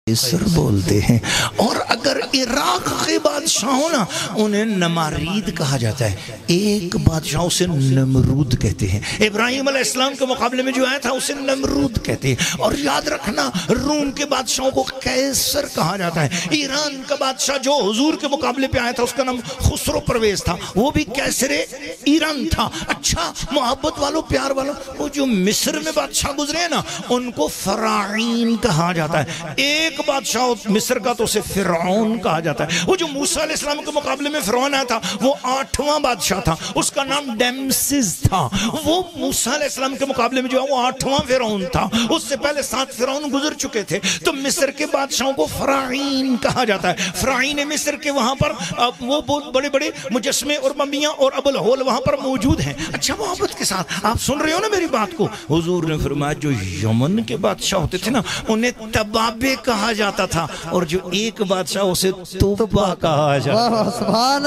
कैसर बोलते हैं। और अगर इराक के बादशाह हो ना, उन्हें नमारीद कहा जाता है। एक बादशाह उसे नमरूद कहते हैं। इब्राहिम अलैहिस्सलाम के मुकाबले में जो आया था उसे नमरूद कहते हैं। और याद रखना, रूम के बादशाहों को कैसर कहा जाता है। ईरान का बादशाह जो हुजूर के मुकाबले पे आया था उसका नाम खुसरो परवेज था, वो भी कैसरे ईरान था। अच्छा मोहब्बत वालों, प्यार वालों, वो जो मिस्र में बादशाह गुजरे हैं ना, उनको फराईन कहा जाता है। एक बादशाह मिस्र का तो उसे फिरौन कहा जाता है। वो जो मूसा अलैहिस्सलाम के मुकाबले में फिरौन आया था वो 8वां बादशाह था, उसका नाम डेमसिस था। वो मूसा अलैहिस्सलाम के मुकाबले में जो है वो 8वां फिरौन था। उससे पहले 7 फिरौन गुजर चुके थे। तो मिस्र के बादशाहों को फराईन कहा जाता है। फराईन मिस्र के वहां पर वो बहुत बड़े बड़े मुजस्मे और मम्मियां और अबुल होल वहां पर मौजूद हैं। अच्छा मोहब्बत के साथ आप सुन रहे हो ना मेरी बात को। हुजूर ने फरमाया जो यमन के बादशाह होते थे ना, उन्हें तबाबे कहा जाता था, और जो एक बादशाह उसे तुब्बा कहा जाता। सुभान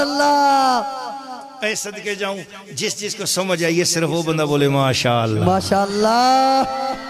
अल्लाह। ऐ सदके जाऊं, जिस चीज को समझ आइए सिर्फ वो बंदा बोले माशाअल्लाह माशाअल्लाह।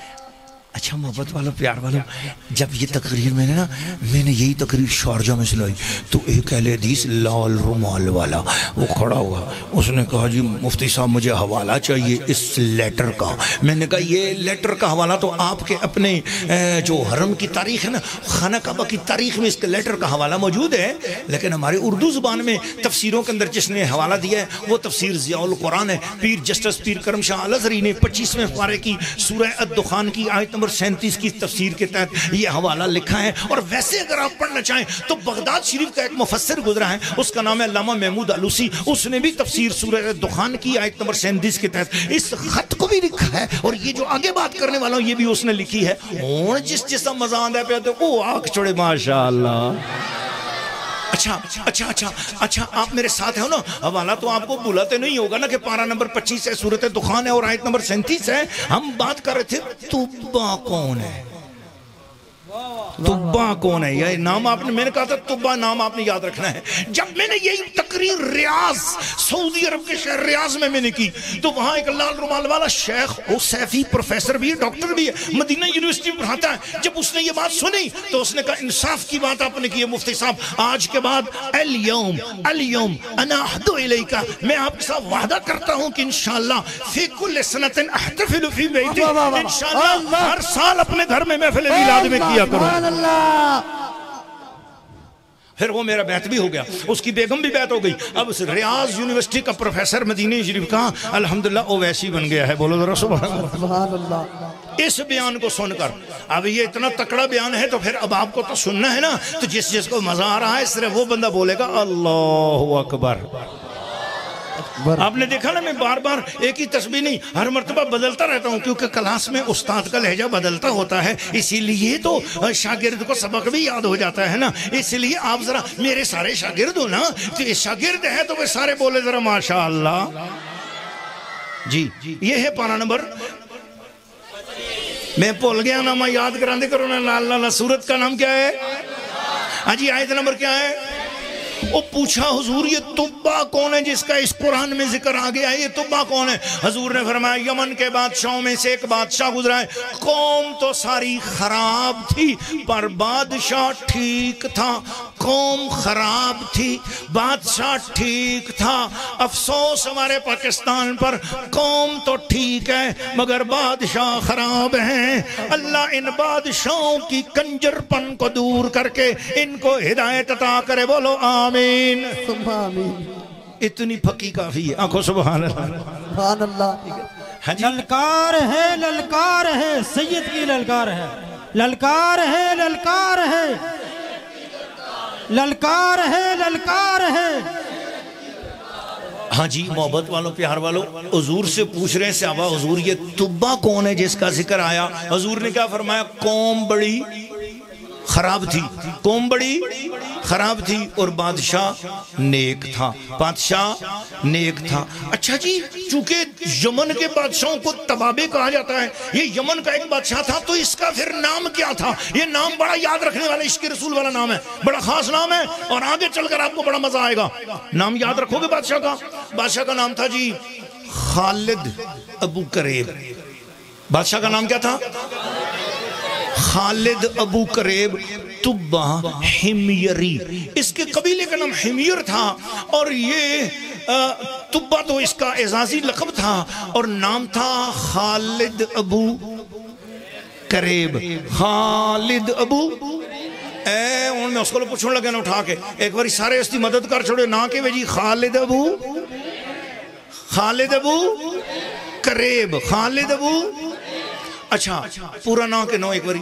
अच्छा मोहब्बत वालों, प्यार वालों, जब ये तकरीर मैंने यही तकरीर शारजा में सुनाई तो एक अहले हदीस लाल रुमाल वाला वो खड़ा हुआ। उसने कहा जी मुफ्ती साहब मुझे हवाला चाहिए इस लेटर का। मैंने कहा ये लेटर का हवाला तो आपके अपने जो हरम की तारीख है ना, खाना काबा की तारीख में इसके लेटर का हवाला मौजूद है, लेकिन हमारे उर्दू ज़ुबान में तफसीरों के अंदर जिसने हवाला दिया है वो तफसीर ज़ियाउल कुरान है। पीर जस्टिस पीर करम शाह अल अज़हरी ने 25वें पारे की सूरह अद-दुखान की आयत नंबर 37 की तफसीर के तहत ये हवाला लिखा है। और वैसे अगर आप पढ़ना चाहें तो बगदाद शरीफ का एक मुफस्सिर गुजरा है, उसका नाम है अल्लामा महमूद आलूसी। उसने भी तफसीर सूरह दुखान की आयत नंबर 37 के तहत इस खत को भी लिखा है। और ये जो आगे बात करने वाला हूं ये भी उसने लिखी है। और जिस मजा आंदा पे तो वो आंख छोड़े माशाअल्लाह। अच्छा आप मेरे साथ हो ना। हवाला तो आपको बुलाते नहीं होगा ना कि पारा नंबर 25 है, सूरत दुखान है और आयत नंबर 37 है। हम बात कर रहे थे तुब्बा कौन है। तुब्बा कौन है? यह नाम आपने, मैंने कहा था तुब्बा नाम आपने याद रखना है। जब मैंने यही तकरीर रियाज, सऊदी अरब के शहर रियाज में मैंने की तो वहां एक लाल रुमाल वाला शेख, वो सैफी प्रोफेसर भी है, डॉक्टर भी है, मदीना यूनिवर्सिटी में पढ़ाता है। जब उसने ये बात सुनी तो उसने कहा इंसाफ की बात आपने की है मुफ्ती साहब, आज के बाद अल-यौम अना अहदु इलैका, मैं आपके साथ वादा करता हूं कि इंशाअल्लाह फी कुल्ल सनतिन अहतफिलु फी बैती, इंशाअल्लाह हर साल अपने घर में महफिल मिलाद में किया करूं। फिर वो मेरा बैत भी हो गया, उसकी बेगम भी बैत हो गई। अब उस रियाज यूनिवर्सिटी का प्रोफेसर मदीने शरीफ का अल्हम्दुलिल्लाह ओवैसी बन गया है। बोलो जरा सुभान अल्लाह। इस बयान को सुनकर, अब ये इतना तकड़ा बयान है तो फिर अब आपको तो सुनना है ना। तो जिस को मजा आ रहा है सिर्फ वो बंदा बोलेगा अल्लाहु अकबर। आपने देखा ना, मैं बार बार एक ही तस्बीह नहीं हर मर्तबा बदलता रहता हूँ, क्योंकि क्लास में उस्ताद का लहजा बदलता होता है, इसीलिए तो शागिर्द को सबक भी याद हो जाता है ना। इसलिए आप जरा मेरे सारे शागिर्द हो ना, तो शागिर्द है तो वे सारे बोले जरा माशाअल्लाह जी। ये है पारा नंबर, मैं भूल गया ना, मैं याद कराने करो ना। लाल लाल सूरत का नाम क्या है? हाजी आयत नंबर क्या है? वो पूछा हुजूर ये तुब्बा कौन है जिसका इस कुरान में जिक्र आ गया है, ये तुब्बा कौन है? हुजूर ने फरमाया यमन के बादशाहों में से एक बादशाह गुजरा है। कौम तो सारी खराब थी पर बादशाह ठीक था। कौम खराब थी, बादशाह ठीक था। अफसोस हमारे पाकिस्तान पर, कौम तो ठीक है मगर बादशाह खराब हैं। अल्लाह इन बादशाहों की कंजरपन को दूर करके इनको हिदायत अता करे। बोलो आमीन। इतनी फकी काफी है। आंखों सुभान अल्लाह। ललकार है सैयद की ललकार है, ललकार है ललकार है, ललकार है ललकार है। हाँ जी मोहब्बत वालों, प्यार वालों, हुजूर से पूछ रहे हैं सहाबा, हुजूर ये तुब्बा कौन है जिसका जिक्र आया? हुजूर ने क्या फरमाया? कौम बड़ी खराब थी, कौम बड़ी खराब थी और बादशाह नेक था, बादशाह नेक था। अच्छा जी, चूंकि यमन के बादशाहों को तबाबे कहा जाता है, ये यमन का एक बादशाह था, तो इसका फिर नाम क्या था? ये नाम बड़ा याद रखने वाला, इश्क रसूल वाला नाम है, बड़ा खास नाम है और आगे चलकर आपको बड़ा मजा आएगा। नाम याद रखोगे बादशाह का? बादशाह का नाम था जी खालिद अबू करेब। बादशाह का नाम क्या था? खालिद अबू करेब तुब्बा हिमयरी, इसके कबीले का नाम हिमयर था और ये तुब्बा तो इसका एजाजी लक़ब था और नाम था खालिद अबू करेब। खालिद अबू हूँ मैं उसको पूछने लगे ना उठा के एक बार सारे इसकी मदद कर छोड़े ना कि वे जी खालिद अबू करेब, खालिद अबू, अच्छा पूरा ना के नो एक बार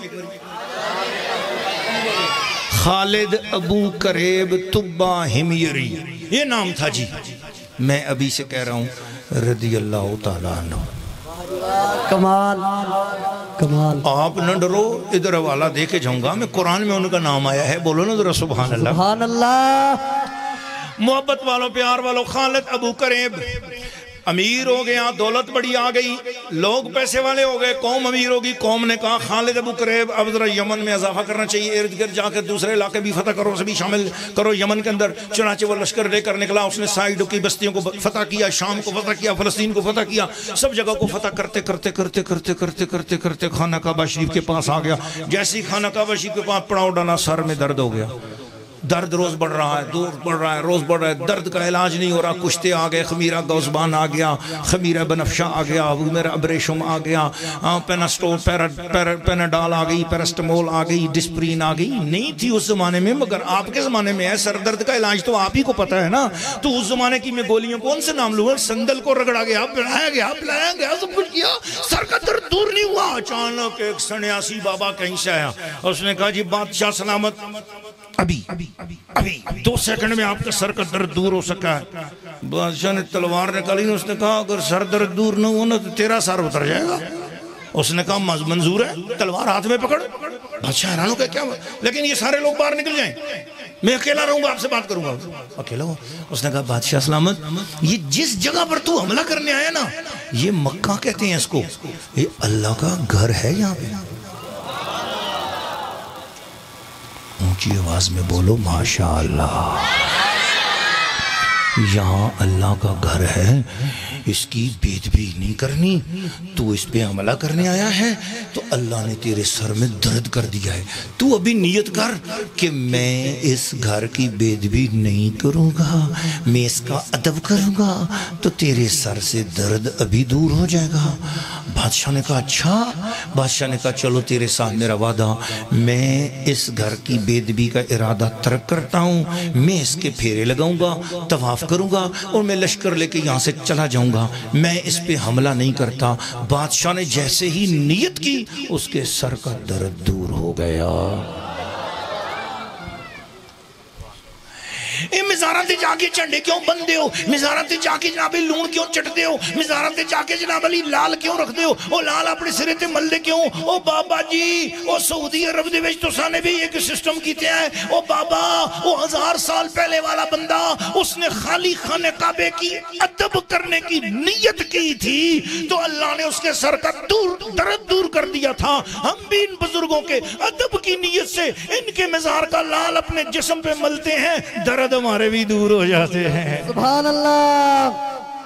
खालिद अबू करेब तुब्बा हिमयरी ये नाम था जी। मैं अभी से कह रहा हूँ रज़ी अल्लाह तआला अन्हु। कमाल कमाल। आप न डरो, इधर हवाला दे के जाऊंगा मैं, कुरान में उनका नाम आया है, बोलो ना जरा सुभान अल्लाह। सुभान अल्लाह। मोहब्बत वालों प्यार वालों, खालिद अबू करेब अमीर हो गया, दौलत बड़ी आ गई, लोग पैसे वाले हो गए, कौम अमीर होगी। कौम ने कहा खालिद अबू करेब अब जरा यमन में इजाफा करना चाहिए, इर्द गिर्द जाकर दूसरे इलाके भी फतह करो, सभी शामिल करो यमन के अंदर। चुनाचे वो लश्कर लेकर निकला, उसने साइड की बस्तियों को फतह किया, शाम को फतह किया, फलस्तीन को फतह किया, सब जगह को फतह करते करते करते करते करते करते करते खाना काबा शरीफ के पास आ गया। जैसे ही खाना काबा शरीफ के पास पड़ाव डाला, सर में दर्द हो गया। दर्द रोज बढ़ रहा है, दूर बढ़ रहा है, रोज बढ़ रहा है, दर्द का इलाज नहीं हो रहा। कुश्ते आ गए, खमीरा गौजबान आ गया, खमीरा बनफ्शा आ गया, मेरा अब्रेशम आ गया, पेनास्टोल पेनाडाल आ गई, पैरास्टामोल आ गई, डिस्प्रीन आ गई। नहीं थी उस जमाने में, मगर आपके जमाने में है। सर दर्द का इलाज तो आप ही को पता है ना। तो उस जमाने की मैं गोलियों कौन से नाम लूंगा? संदल को रगड़ा गया, पिलाया गया, पिलाया गया, सब कुछ किया, सर का दर्द दूर नहीं हुआ। अचानक एक सन्यासी बाबा कहीं से आया, उसने कहा जी बादशाह सलामत, अभी अभी अभी 2 सेकंड में आपका सर का दर्द दूर हो सका है। बादशाह ने तलवार निकाली, उसने कहा अगर सर दर्द दूर न हो ना तो तेरा सर उतर जाएगा। उसने कहा मंजूर है, तलवार हाथ में पकड़। बादशाह हैरान हो गया, क्या? लेकिन ये सारे लोग बाहर निकल जाएं, मैं अकेला रहूंगा, आपसे बात करूंगा। अकेला हो? उसने कहा बादशाह सलामत, ये जिस जगह पर तू हमला करने आया ना, ये मक्का कहते हैं इसको, ये अल्लाह का घर है। यहाँ पे ऊंची आवाज में बोलो माशा अल्लाह। यहाँ अल्लाह का घर है, इसकी बेदबी नहीं करनी। तू इस पे हमला करने आया है तो अल्लाह ने तेरे सर में दर्द कर दिया है। तू अभी नियत कर कि मैं इस घर की बेदबी नहीं करूँगा, मैं इसका अदब करूँगा तो तेरे सर से दर्द अभी दूर हो जाएगा। बादशाह ने कहा अच्छा। बादशाह ने कहा चलो तेरे साथ मेरा वादा, मैं इस घर की बेदबी का इरादा तर्क करता हूँ, मैं इसके फेरे लगाऊंगा, तवाफ करूंगा और मैं लश्कर लेके यहाँ से चला जाऊंगा, मैं इस पे हमला नहीं करता। बादशाह ने जैसे ही नियत की, उसके सर का दर्द दूर हो गया। मिज़ारत जाके झंडे क्यों बनते हो? मिज़ारत जाके जनाब लूण क्यों चटते हो? मिज़ारत जाके जनाब अली लाल क्यों रखते हो? ओ लाल अपने सिरे ते मलदे क्यों? ओ बाबा जी, ओ सऊदी अरब दे विच तुसां भी एक सिस्टम कीते है। ओ बाबा, ओ 1000 साल पहले वाला बंदा, उसने खाली खाने काबे की अदब करने की नियत की थी तो अल्लाह ने उसके सर का दर्द दूर कर दिया था। हम भी इन बुजुर्गों के अदब की नियत से इनके मज़ार का लाल अपने जिस्म पे मलते हैं, दर्द हमारे भी दूर हो जाते हैं। सुभान अल्लाह।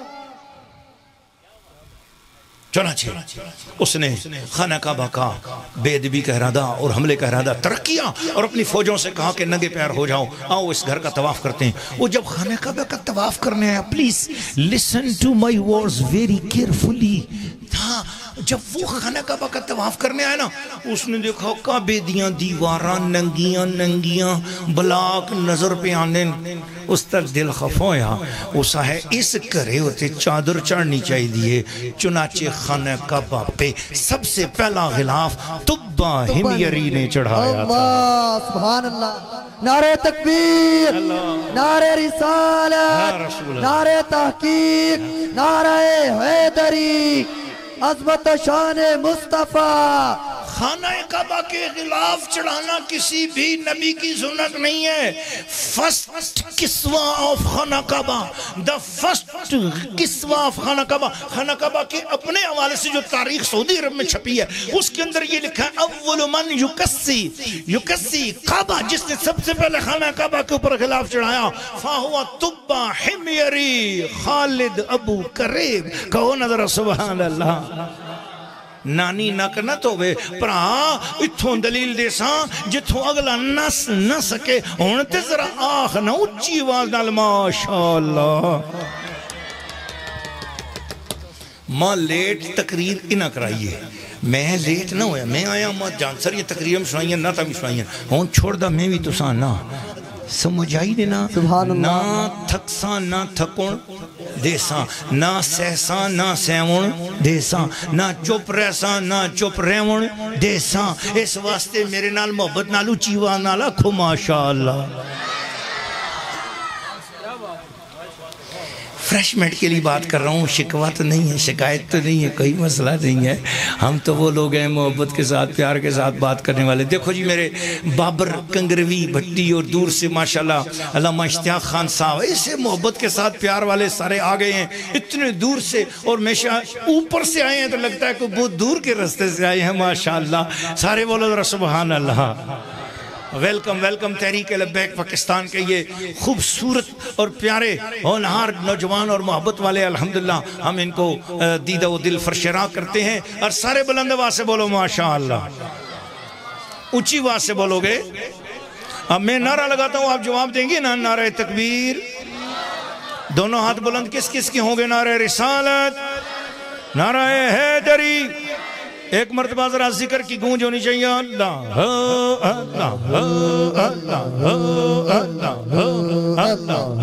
चुनाचे उसने खाना काबा का बेदबी का इरादा और हमले का इरादा तर्क किया और अपनी फौजों से कहा कि नंगे पैर हो जाओ, आओ इस घर का तवाफ करते हैं। वो जब खाना काबा का तवाफ करने आया, please listen to my words very carefully, था जब वो खाना काबा का तवाफ करने आया ना, उसने देखा काबे दियां दीवारां नंगियां नंगियां ब्लाक नजर पे आने, उस तक दिल खफा होया। उस है इस घरे होते चादर चढ़नी चाहिए। चुनाचे खाना काबा पे सबसे पहला गिलाफ तुब्बा हिमयरी ने चढ़ाया था। सुभान अल्लाह। नारे तकबीर, नारे रिसालत, नारे तहकीक, नारे हैदरी, अज़मत शान मुस्तफा। खाना काबा के खिलाफ चढ़ाना किसी भी नबी की सुन्नत नहीं है। फर्स्ट किस्वा ऑफ खाना काबा, द फर्स्ट किस्वा ऑफ खाना काबा। खाना काबा के अपने हवाले से जो तारीख सऊदी अरब में छपी है, उसके अंदर ये लिखा है अव्वल मन युकस्सी काबा, जिसने सबसे पहले खाना काबा के ऊपर खिलाफ चढ़ाया, फाहुआ तुब्बा हिमयरी खालिद अबू करेब। कहो नजर सुभान अल्लाह। नानी नक न धोवे भरा इत्थों दलील देसा जिथों अगला नस न सके हुण ते जरा आख ना उच्ची आवाज नाल माशाअल्लाह। मां लेट तकरीर इना कराइए, मैं लेट ना होया, मैं आया मां जानसर ये तकरीर सुनाइया ना तभी सुनाइया हुण छोड़दा मैं भी तुसा ना समझ आई देना ना थकसा ना थकुण देसा ना सहसा ना सहवण देसा ना चुप रहसा ना चुप रहवण देसा। इस वास्ते मेरे नाल मोहब्बत नाल उच्ची आवाज नाल आखो माशाअल्लाह। फ्रेशमेंट के लिए बात कर रहा हूँ, शिकवा तो नहीं है, शिकायत तो नहीं है, कोई मसला नहीं है। हम तो वो लोग हैं मोहब्बत के साथ प्यार के साथ बात करने वाले। देखो जी मेरे बाबर कंगरवी भट्टी और दूर से माशाल्लाह अल्लामा इश्तियाक खान साहब ऐसे मोहब्बत के साथ प्यार वाले सारे आ गए हैं इतने दूर से, और हमेशा ऊपर से आए हैं तो लगता है कि बहुत दूर के रास्ते से आए हैं माशाल्लाह। सारे बोलो जरा सुभान अल्लाह। वेलकम वेलकम तहरीक लब्बैक पाकिस्तान के ये खूबसूरत और प्यारे होनहार नौजवान और मोहब्बत वाले अल्हम्दुलिल्लाह हम इनको दीदा व दिल फरशरा करते हैं। और सारे बुलंद आवाज से बोलो माशाअल्लाह, ऊंची आवाज से बोलोगे। अब मैं नारा लगाता हूँ आप जवाब देंगे ना। नारे तकबीर, दोनों हाथ बुलंद किस किस के होंगे। नारे रिसालत, नारा हैदरी। एक मर्तबा जरा जिक्र की गूंज होनी चाहिए। अल्लाह अल्लाह अल्लाह अल्लाह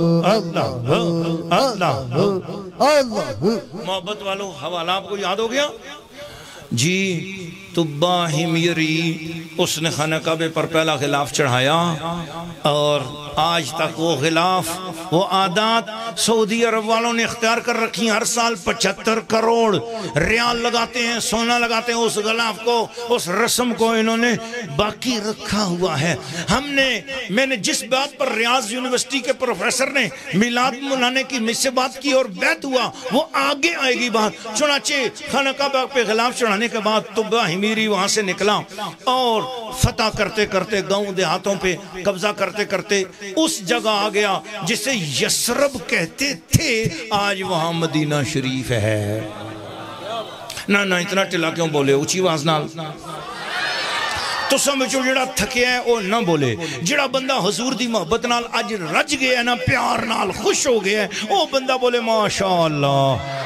अल्लाह अल्लाह। मोहब्बत वालों हवाला आपको याद हो गया जी। तुब्बा हिमयरी उसने खाना काबे पर पहला खिलाफ चढ़ाया और आज तक वो खिलाफ वो आदत सऊदी अरब वालों ने इख्तियार कर रखी। हर साल 75 करोड़ रियाल लगाते हैं, सोना लगाते हैं उस खिलाफ को, उस रस्म को इन्होंने बाकी रखा हुआ है। मैंने जिस बात पर रियाज यूनिवर्सिटी के प्रोफेसर ने मिलाद मनाने की मुझसे बात की और बैत हुआ वो आगे आएगी बात। चुनाचे खाना काबा पे खिलाफ चढ़ाने के बाद तुब्बा हिमीरी वहां से निकला और फतह करते करते गांव देहातों पे कब्जा करते करते उस जगह आ गया जिसे यसरब कहते थे, आज वहां मदीना शरीफ है। ना ना इतना टिला क्यों बोले, ऊंची आवाज नाल। तो समझो जेड़ा थकिया है वो ना बोले, जेड़ा बंदा हुजूर दी मोहब्बत नाल अज रज गया ना, प्यार नाल खुश हो गया है, वो बंदा बोले माशाअल्लाह।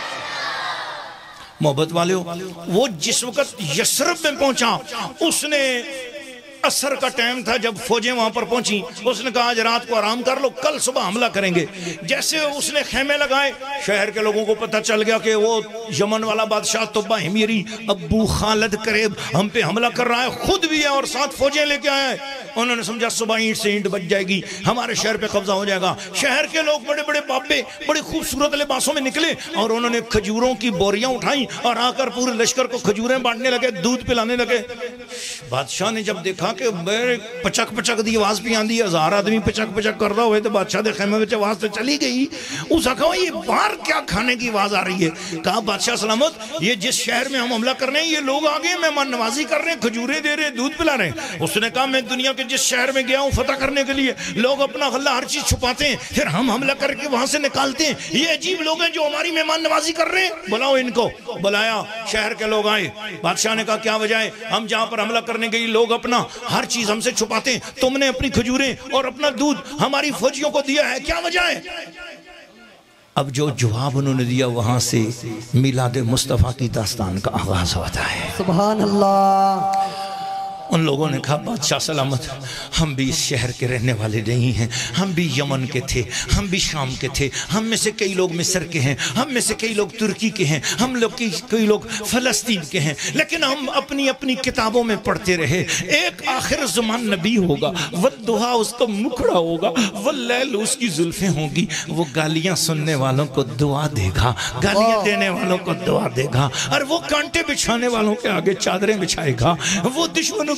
मोहब्बत वाले वो जिस वक्त यसरब में पहुंचा उसने असर का टाइम था जब फौजें वहां पर पहुंची, उसने कहा आज रात को आराम कर लो, कल सुबह हमला करेंगे। जैसे उसने खेमे लगाए शहर के लोगों को पता चल गया कि वो यमन वाला बादशाह तुब्बा हिमीरी अबू खालिद करीब हम पे हमला कर रहा है, खुद भी है और साथ फौजें लेके आए। उन्होंने समझा सुबह ईंट से ईंट बच जाएगी, हमारे शहर पे कब्जा हो जाएगा। शहर के लोग बड़े बड़े बाबे बड़े खूबसूरत लिबासों में निकले और उन्होंने खजूरों की बोरियां उठाई और आकर पूरे लश्कर को खजूरें बांटने लगे, दूध पिलाने लगे। बादशाह ने जब देखा कि मेरे पचक पचक दी आवाज भी आंदी, 1000 आदमी पचक पचक कर रहा हुए तो बादशाह के खेमे में आवाज तो चली गई। उसने कहा ये बाहर क्या खाने की आवाज आ रही है। कहा बादशाह सलामत, ये जिस शहर में हम हमला कर रहे हैं ये लोग आ गए, मेहमान नवाजी कर रहे हैं, खजूरें दे रहे हैं, दूध पिला रहे हैं। उसने कहा मैं दुनिया के जिस शहर में गया हूँ फतह करने के लिए, लोग अपना गल्ला हर चीज छुपाते हैं, फिर हम हमला करके वहां से निकालते हैं। ये अजीब लोग हैं जो हमारी मेहमान नवाजी कर रहे हैं, बुलाओ इनको। बुलाया, शहर के लोग आए। बादशाह ने कहा क्या वजह है, हम जहां पर हमला करने गए लोग अपना हर चीज हमसे छुपाते हैं, तुमने अपनी खजूरें और अपना दूध हमारी फौजियों को दिया है, क्या वजह है। अब जो जवाब उन्होंने दिया वहां से मिलाद मुस्तफा की दास्तान का आगाज होता है। सुभान अल्लाह। उन लोगों ने कहा बादशाह सलामत, हम भी इस शहर के रहने वाले नहीं हैं, हम भी यमन के थे, हम भी शाम के थे, हम में से कई लोग मिस्र के हैं, हम में से कई लोग तुर्की के हैं, हम लोग कई लोग फलस्तीन के हैं, लेकिन हम अपनी अपनी किताबों में पढ़ते रहे एक आखिर ज़मान नबी होगा, वद्दुहा उसका मुखड़ा होगा, वल्लैल उसकी जुल्फें होंगी, वो गालियां सुनने वालों को दुआ देगा, गालियां देने वालों को दुआ देगा, और वो कांटे बिछाने वालों के आगे चादरें बिछाएगा, वो दुश्मनों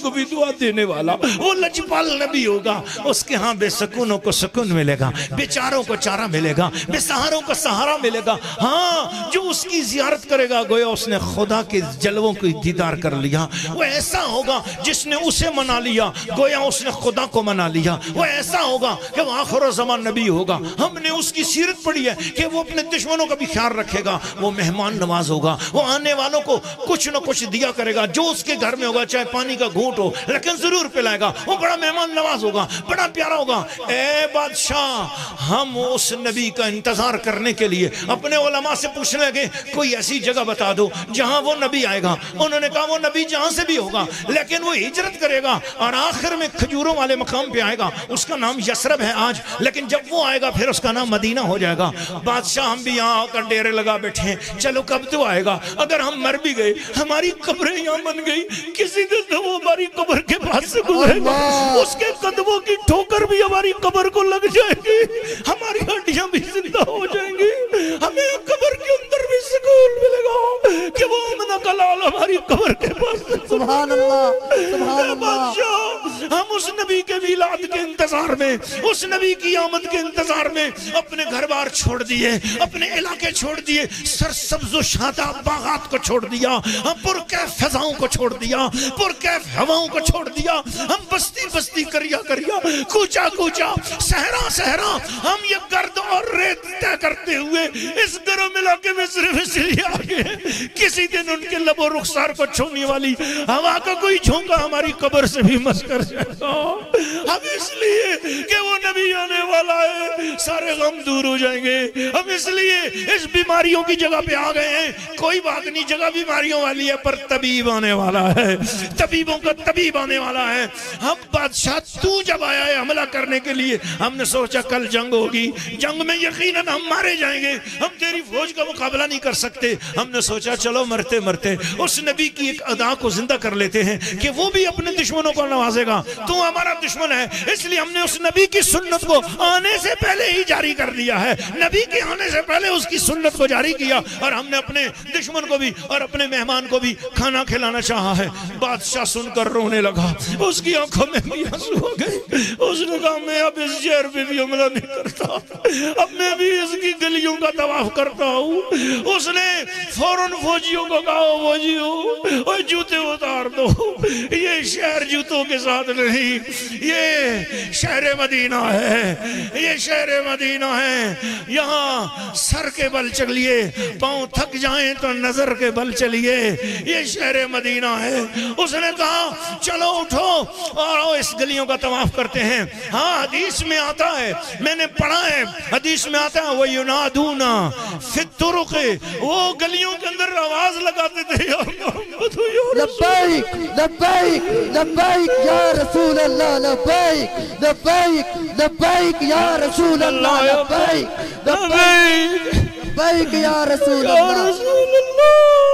को भी दुआ देने वाला, वो लजपाल नबी होगा। उसके यहाँ बेसकूनों को सुकून मिलेगा, बेचारों को चारा मिलेगा, बेसहारों को सहारा मिलेगा। हाँ, जो उसकी जियारत करेगा गोया उसने खुदा के जलवों को दीदार कर लिया। वो ऐसा होगा जिसने उसे मना लिया गोया उसने खुदा को मना लिया। वो ऐसा होगा कि वो आखिर ज़मान नबी होगा। हमने उसकी सीरत पढ़ी है कि वो अपने दुश्मनों का भी ख्याल रखेगा। वो मेहमान नवाज होगा, वो आने वालों को कुछ न कुछ दिया करेगा। जो उसके घर में होगा, चाहे पानी का घूंट हो, लेकिन जरूर पिलाएगा। वो बड़ा मेहमान नवाज होगा, बड़ा प्यारा होगा। ए बादशाह, हम उस नबी का इंतजार करने के लिए अपने उलमा से पूछने लगे कोई ऐसी जगह बता दो जहां वो नबी आएगा। उन्होंने कहा वो नबी जहां से भी होगा, लेकिन वो हिजरत करेगा और आखिर में खजूरों वाले मकाम पे आएगा। उसका नाम यसरब है आज, लेकिन जब वो आएगा फिर उसका नाम मदीना हो जाएगा। बादशाह, हम भी यहाँ आकर डेरे लगा बैठे हैं, चलो कब तो आएगा। अगर हम मर भी गए, हमारी कब्रें यहाँ बन गई, किसी दिन तो वो हमारी कब्र के पास से गुजरेगा, उसके कदमों की ठोकर भी हमारी कब्र को लग जाएगी, हमारी हड्डियां भी जिंदा हो जाएंगी, हमें कब्र के अंदर भी सुकून मिलेगा कि वो अमना का लाल हमारी कब्र के पास। सुभान अल्लाह, सुभान अल्लाह। हम उस नबी के विलाद के इंतजार में, उस नबी की आमद के इंतजार में अपने घर बार छोड़ दिए, अपने इलाके छोड़ दिए, सरसब्ज़ शादाब बागात को छोड़ दिया, हम पुरकैफ फिजाओं को छोड़ दिया, पुरकैफ हवाओं को छोड़ दिया। हम बस्ती बस्ती करिया करिया, कूचा कूचा, सहरा सहरा, हम ये गर्द और रेत तय करते हुए इस गरम इलाके में सिर्फ इसलिए आ गए किसी दिन उनके लबो रुखसार को छूने वाली हवा का कोई झोंका हमारी कब्र से भी मस कर जाएगा। हम इसलिए कि वो नबी आने वाला है, सारे गम दूर हो जाएंगे। हम इसलिए इस बीमारियों की जगह पे आ गए हैं। कोई बात नहीं, जगह बीमारियों वाली है, पर तबीब आने वाला है, तबीबों का तबीब आने वाला है। हम बादशाह, तू जब आया है हमला करने के लिए, हमने सोचा कल जंग होगी, जंग में यकीनन हम मारे जाएंगे, हम तेरी फौज का मुकाबला नहीं कर सकते। हमने सोचा चलो मरते मरते उस नबी की एक अदा को जिंदा कर लेते हैं कि वो भी अपने दुश्मनों को नवाजेगा। तू हमारा दुश्मन है, इसलिए हमने उस नबी की सुन्नत को आने से पहले ही जारी कर दिया है। नबी के आने से पहले उसकी सुन्नत को जारी किया और हमने अपने दुश्मन को भी और अपने मेहमान को भी खाना खिलाना चाहा है। बादशाह सुनकर रोने लगा, उसकी आंखों में भी आंसू हो गए। उसने कहा मैं अब इस शहर पे भी हमला नहीं करता, अब मैं भी इसकी गलियों का तवाफ करता हूँ। उसने फौरन फौजियों को कहा, फौजियों और जूते उतार दो, ये शहर जूतों के साथ नहीं, ये शहर मदीना है, ये शहर मदीना है। यहाँ सर के बल चलिए, पाँव थक जाएं तो नजर के बल चलिए, ये शहर मदीना है। उसने कहा चलो उठो और इस गलियों का तवाफ करते हैं। हाँ, हदीस में आता है, मैंने पढ़ा है, हदीस में आता है वो युनादूना फित तुरुक़, वो गलियों के अंदर आवाज लगाते थे, लब्बैक लब्बैक लब्बैक या रसूल अल्लाह, लब्बैक लब्बैक लब्बैक या रसूल अल्लाह, लब्बैक लब्बैक लब्बैक या रसूल अल्लाह।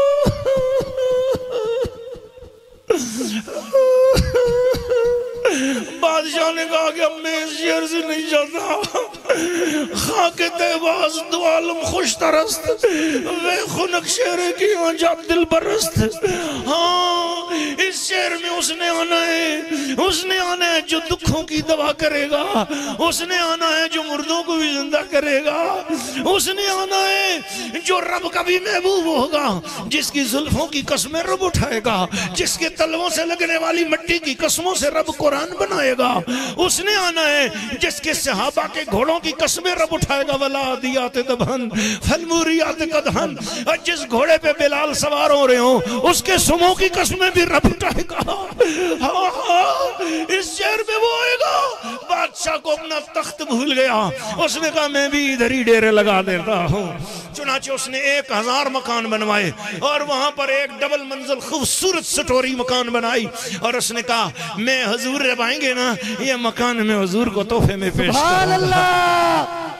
बादशाह ने कहा कि अब मैं इस शहर से नहीं जाता। खाके तैबास दो आलम खुश तरस्त, वे खुनक शहर की जा दिल बरस्त। हाँ, इस शहर में उसने आना है, उसने आना है जो दुखों की दवा करेगा, उसने आना है जो मुर्दों को भी जिंदा करेगा, उसने आना है जो रब का भी महबूब होगा, जिसकी जुल्फों की कसमें रब उठाएगा, जिसके तलवों से लगने वाली मिट्टी की कसमों से रब कुरान बनाएगा। उसने आना है जिसके सहाबा के घोड़ों की कसमें रब उठाएगा, वला दियात दबन फलमुरियात कदहन, और जिस घोड़े पे बिलाल सवार हो रहे हो उसके सुमों की कसमें भी रब उठाएगा। हाँ हाँ, इस शहर में वो आएगा। बादशाह को अपना तख्त भूल गया, उसने कहा मैं भी इधर ही डेरे लगा देता हूँ। चुनाचे उसने 1000 मकान बनवाए और वहां पर एक डबल मंजिल खूबसूरत सटोरी मकान बनाई और उसने कहा मैं हुजूर जब आएंगे ना, ये मकान में हुजूर को तोहफे में पेश करूंगा।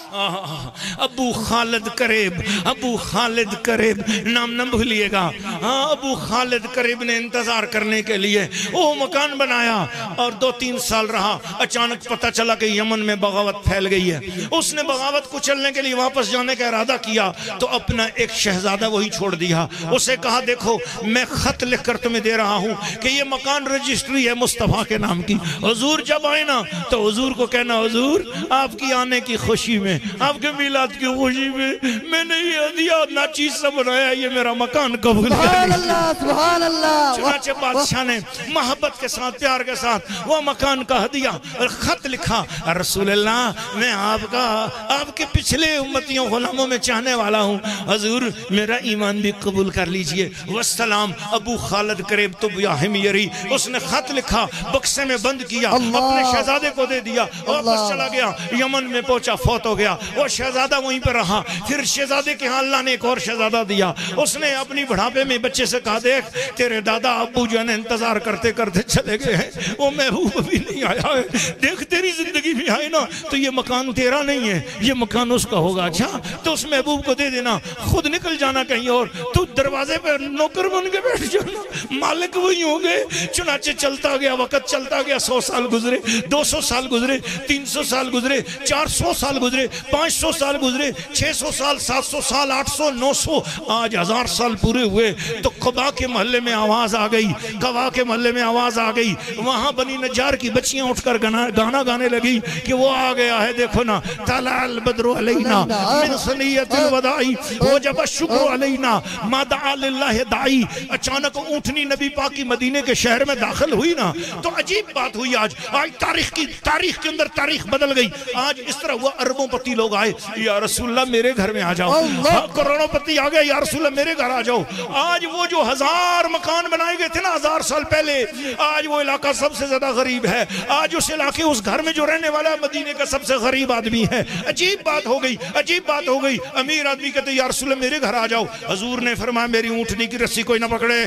अबू खालिद करीब, अबू खालिद करीब नाम न भूलिएगा। हाँ, अबू खालिद करीब ने इंतजार करने के लिए वो मकान बनाया और 2-3 साल रहा। अचानक पता चला कि यमन में बगावत फैल गई है। उसने बगावत को चलने के लिए वापस जाने का इरादा किया तो अपना एक शहजादा वही छोड़ दिया। उसे कहा देखो मैं खत लिख कर तुम्हें दे रहा हूँ कि ये मकान रजिस्ट्री है मुस्तफा के नाम की। हुजूर जब आए ना तो हुजूर को कहना हुजूर आपकी आने की खुशी में, आपके मिलाद की खुशी में मैंने ये हदिया नाचीज से बनाया, ये मेरा मकान कबूल कर लीजिए। सुभान अल्लाह। चुनाचे बादशाह ने मोहब्बत के साथ प्यार के साथ वो मकान का हदिया और खत लिखा, रसूल अल्लाह मैं आपका आपके पिछले उम्मतियों गुलामों में चाहने वाला हूँ, हुजूर मेरा ईमान भी कबूल कर लीजिए। वस्सलाम। अबू खालिद करीब तो हिमयरी उसने खत लिखा, बक्से में बंद किया, अपने शहजादे को दे दिया, वापस चला गया, यमन में पहुंचा, फौत हो गया। वो शहजादा वहीं पर रहा। फिर शहजादे के यहाँ अल्लाह ने एक और शहजादा दिया। उसने अपनी बुढ़ापे में बच्चे से कहा देख तेरे दादा अबू जो है इंतजार करते करते चले गए हैं, वो महबूब भी नहीं आया है, देख तेरी जिंदगी भी आए ना तो ये मकान तेरा नहीं है, ये मकान उसका होगा। अच्छा तो उस महबूब को दे देना, खुद निकल जाना कहीं और, तू दरवाजे पर नौकर बन के बैठ जाना, मालिक वही हो गए। चुनाचे चलता गया, वक्त चलता गया, 100 साल गुजरे, 200 साल गुजरे, 300 साल गुजरे, 400 साल गुजरे, 500 साल गुजरे, 600 साल, 700 साल, 800, 900, आज 1000 साल पूरे हुए तो कबा के मोहल्ले में आवाज आ गई, कबा के मोहल्ले में आवाज आ गई। वहां बनी नज्जार की बच्चियां उठकर गाना गाने लगी कि वो आ गया है, देखो ना तलाल बद्रु अलैना मिन सनियतिल वदाई वजब शुक्र अलैना मादा लिल्लाह दाई। अचानक ऊंटनी नबी पाक की मदीने के शहर में दाखिल हुई ना तो अजीब बात हुई। आज तारीख के अंदर तारीख बदल गई। आज इस तरह हुआ अरबोंपति लोग आए, या रसूलल्लाह मेरे घर में आ जाओ, करोड़ोंपति आ गए, या रसूलल्लाह मेरे घर आ जाओ। आज वो जो 1000 मकान बनाए गए थे ना 1000 साल पहले, आज वो इलाका सबसे ज्यादा गरीब है। आज उस इलाके उस घर में जो रहने वाला मदीने का सबसे गरीब आदमी है। अजीब बात हो गई, अजीब बात हो गई। अमीर आदमी कहते या रसूलल्लाह मेरे घर आ जाओ। हुजूर ने फरमाया मेरी ऊंटनी की रस्सी कोई ना पकड़े।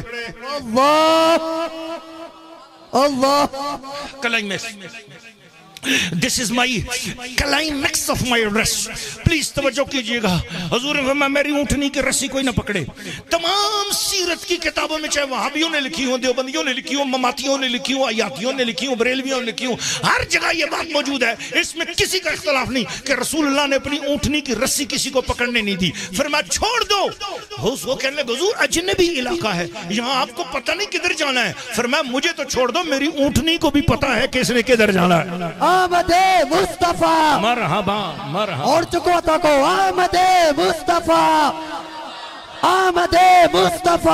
अल्लाह this is my climax of my rest, please तवज्जो कीजिएगा। हुजूर ने फरमाया मेरी ऊंटनी की रस्सी कोई ना पकड़े। तमाम सीरत की किताबों में चाहे वहाबियों ने लिखी हो, देवबंदियों ने लिखी हो, ममातियों ने लिखी हो, अयातियों ने लिखी हो, बरेलवियों ने लिखी हो, हर जगह ये बात मौजूद है। इसमें किसी का इख्तलाफ नहीं कि रसूलुल्लाह ने अपनी ऊंटनी की रस्सी किसी को पकड़ने नहीं दी। फरमाया छोड़ दो। वो कहने लगे हुजूर अजनबी इलाका है, यहाँ आपको पता नहीं किधर जाना है। फरमाया मुझे तो छोड़ दो, मेरी ऊंटनी को भी पता है किसने किधर जाना है। आमदे मुस्तफा मरहबा मरहबा। और चुको तको आमदे मुस्तफा, आमदे मुस्तफा,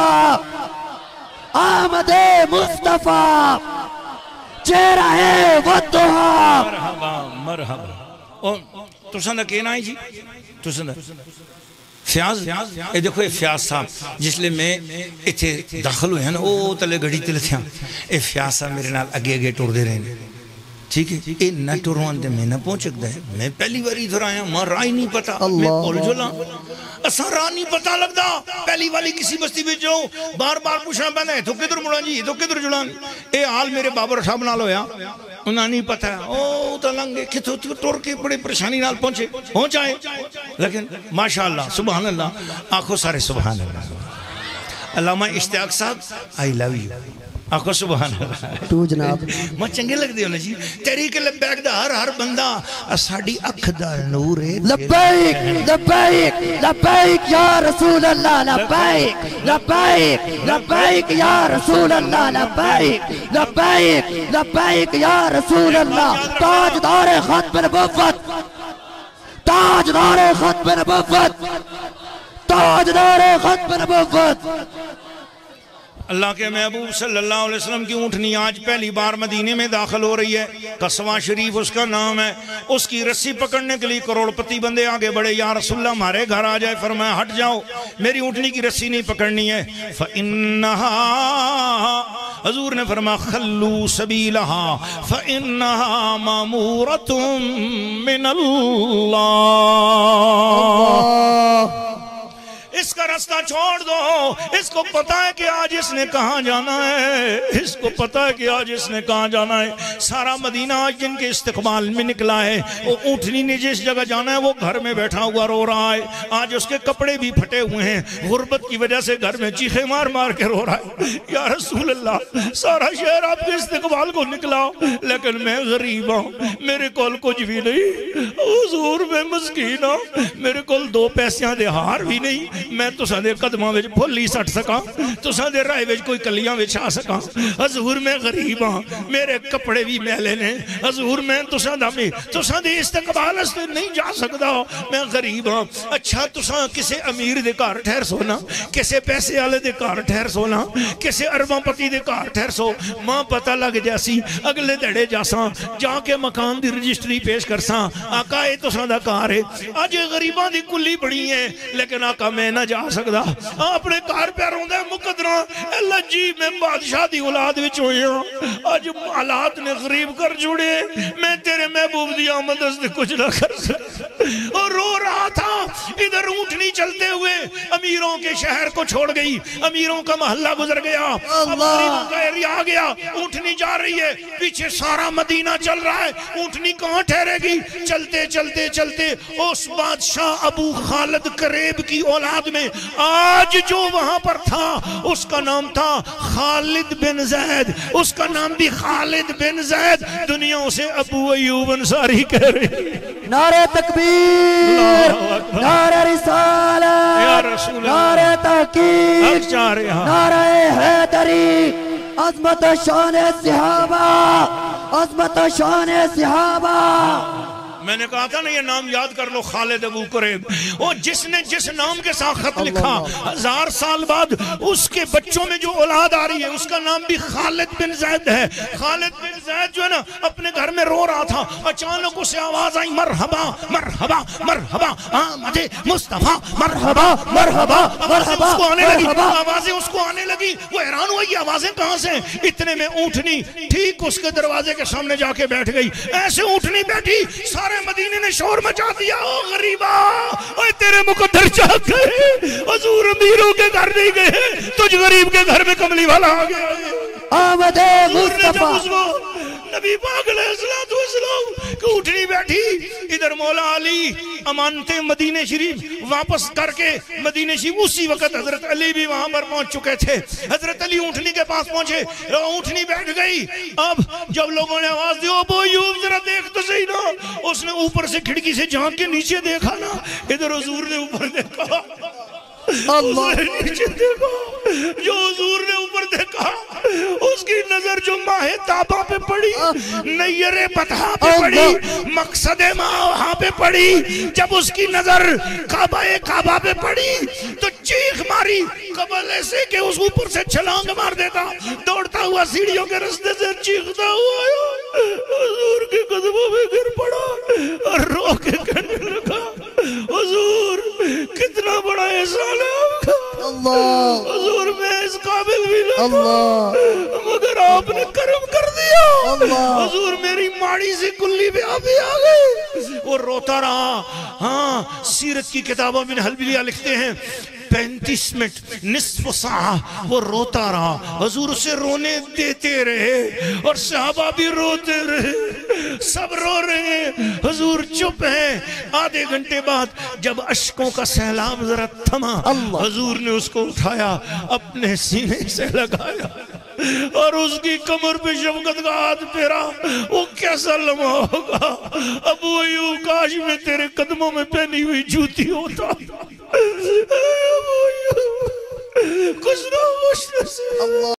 आमदे मुस्तफा, चेहरा है वो दुहा। मरहबा मरहबा। और तुसन कहना है जी, तुसन फ्याज ये देखो ये फ्याज साहब जिसले मैं इतने दाखिल हुए हैं ना वो तले घड़ी तले थे, ये फ्याज साहब मेरे नाल अगे अगे टुरदे रहे। ठीक है, ये न टुरवान ते मैं न पहुंच सकता है। मैं पहली बार इधर आया, मैं राह ही नहीं पता, मैं बोल जोला असा राह नहीं पता लगता। पहली वाली किसी बस्ती में जाऊं बार बार पूछना पैंदा है तो किधर मुड़ा जी, तो किधर जुड़ा। ये हाल मेरे बाबर साहब नाल होया, उन्हें नहीं पता ओ तो लंघे कितों टुर के बड़ी परेशानी नाल पहुंचाए। लेकिन माशाअल्लाह सुभान अल्लाह, आखो सारे सुभान अल्लाह। अल्लामा इश्तियाक साहब आई लव यू, आखो सुभान अल्लाह। तू जनाब मैं चंगे लगदे हो ना जी, तेरी के लबैक दा हर बंदा साडी अख दा नूर है। लब्बैक लब्बैक लब्बैक या रसूल अल्लाह, लब्बैक लब्बैक लब्बैक या रसूल अल्लाह, लब्बैक लब्बैक लब्बैक या रसूल अल्लाह। ताजदार खत्म नबुव्वत, ताजदार खत्म नबुव्वत, ताजदार खत्म नबुव्वत। अल्लाह के महबूब सल्लल्लाहु अलैहि वसल्लम की ऊँटनी आज पहली बार मदीने में दाखिल हो रही है। कसवा शरीफ उसका नाम है। उसकी रस्सी पकड़ने के लिए करोड़पति बंदे आगे बढ़े, या रसूलल्लाह हमारे घर आ जाए। फरमाया हट जाओ, मेरी ऊँटनी की रस्सी नहीं पकड़नी है। फ़इन्नहा, हुज़ूर ने फरमाया खल्लू सबीलहा फ़इन्नहा मामूरतुम मिनल्लाह। इसका रास्ता छोड़ दो, इसको पता है कि आज इसने कहाँ जाना है, इसको पता है कि आज इसने कहाँ जाना है। सारा मदीना आज जिनके इस्तकबाल में निकला है, वो ऊँटनी ने जिस जगह जाना है वो घर में बैठा हुआ रो रहा है। आज उसके कपड़े भी फटे हुए हैं, गुर्बत की वजह से घर में चीखे मार मार के रो रहा है। या रसूल अल्लाह, सारा शहर आपके इस्तकबाल को निकला, लेकिन मैं गरीब हूँ, मेरे कोल कुछ भी नहीं। हुजूर मैं मस्कीन हूँ, मेरे कोल 2 पैसियां दे हार भी नहीं, मैं तुसां दे कदमां विच फुल ही सट सका, तुसां दे राह विच कोई कलियां विछा सका। हुजूर मैं गरीब हाँ, मेरे कपड़े भी मैले ने। हुजूर मैं तुसां दे इस्तकबाल वास्ते नहीं जा सकदा, मैं गरीब हाँ। अच्छा तुसां किसी अमीर दे घर ठहर सोना, किसी पैसे वाले दे घर ठहर सोना, किसी अरबापति दे घर ठहर सो, मां पता लग जासी, अगले धड़े जासा, जाके मकान दी रजिस्ट्री पेश करसा, आका ये तुसां दा घर है। अज गरीबां दी कुल्ली बड़ी है, लेकिन आका मैं ना जा सकदा, अपने घर पे रोंदा मुकदरा अल्लाह जी मैं बादशाह दी औलाद विच होया, अज हालात ने गरीब कर जुड़े, मैं तेरे महबूब दी आमद से कुछ ना कर सकता। और रो रहा था, इधर ऊँटनी चलते हुए अमीरों के शहर को छोड़ गई, अमीरों का मोहल्ला गुजर गया, गरीबों का एरिया आ गया, ऊँटनी जा रही है, पीछे सारा मदीना चल रहा है, ऊँटनी कहाँ ठहरेगी। चलते चलते चलते उस बादशाह अबू खालिद करेब की औलाद में आज जो वहां पर था उसका नाम था खालिद बिन जैद, उसका नाम भी खालिद बिन जैद, दुनिया उसे अबू अय्यूब अंसारी कह रही। नारे तकबीर, नारे रिसालत, नारे तहकीक, नारे हैदरी, अज़मत शान सहाबा, अज़मत शान सहाबा। मैंने कहा था ना ये नाम याद कर लो, खालिद अबू कुरैब। वो जिसने जिस नाम के साथ खत लिखा, 1000 साल बाद उसके बच्चों में जो औलाद आ रही है उसका नाम भी खालिद बिन जैद है। खालिद बिन जैद जो है ना अपने घर में रो रहा था, अचानक उसे आवाज आई मरहबा मरहबा मरहबा आमदे मुस्तफा मरहबा मरहबा मरहबा। उसको आने लगी आवाजें, उसको आने लगी, वो हैरान हुआ ये आवाजें कहां से। इतने में ऊँटनी ठीक उसके दरवाजे के सामने जाके बैठ गई। ऐसे ऊँटनी बैठी, सारे मदीने ने शोर मचा दिया, ओ गरीबा, ओए तेरे मुकद्दर जा गए, हुजूर अमीरों के घर नहीं गए, तुझ गरीब के घर में कमली वाला आ गया। आमदे मुस्तफा नबी पाक अलैहिस्सलाम की उठनी बैठी, इधर मौला अली अमानते मदीने शरीफ वापस करके मदीने शरीफ, उसी वक्त हजरत अली भी वहां पर पहुंच चुके थे। हजरत अली ऊँटनी के पास पहुंचे, ऊँटनी बैठ गई। अब जब लोगों ने आवाज दी, ओ अय्यूब जरा देख तो सही ना, उसने ऊपर से खिड़की से झांक के नीचे देखा ना, इधर हुजूर ने ऊपर देखा, नीचे देखा, जो हुजूर ने ऊपर देखा उसकी नजर जो माहे ताबा पे पड़ी, नैयरे बतहा पे पड़ी, मकसदे वहां पे पड़ी। जब उसकी नजर काबा पे पड़ी तो चीख मारी, कबल ऐसे कि उस ऊपर से छलांग मार देता, दौड़ता हुआ सीढ़ियों के रास्ते से चीखता हुआ हुजूर के कदमों में गिर पड़ा और रो के कहने लगा, हुजूर कितना बड़ा एहसान है आपका, हुजूर मैं इस काबिल भी नहीं, मगर आपने करम कर दिया, हुजूर मेरी माड़ी सी कुल्ली पे आप ही आ गए। वो रोता रहा। हाँ, सीरत की किताबों में हलबिलिया लिखते हैं 35 मिनट निस्फ सा वो रोता रहा, हुजूर उसे रोने देते रहे और सहाबा भी रोते रहे, सब रो रहे हैं, हुजूर चुप है। आधे घंटे बाद जब अश्कों का सैलाब जरा थमा, हुजूर ने उसको उठाया, अपने सीने से लगाया और उसकी कमर पे शफकत का हाथ फेरा। वो कैसा लम्हा होगा, अबू अय्यूब काश में तेरे कदमों में पहनी हुई जूती होता, कुछ ना